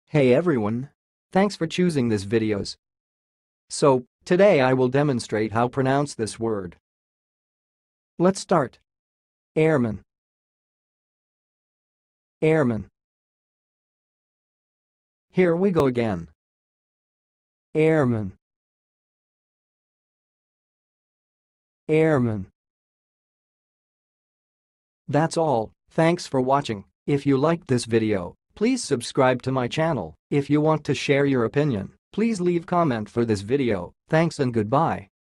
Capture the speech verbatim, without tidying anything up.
Hey everyone! Thanks for choosing this videos. So, today I will demonstrate how pronounce this word. Let's start. Heirman. Heirman. Here we go again. Heirman. Heirman. That's all, thanks for watching. If you liked this video, please subscribe to my channel. If you want to share your opinion, please leave comment for this video. Thanks and goodbye.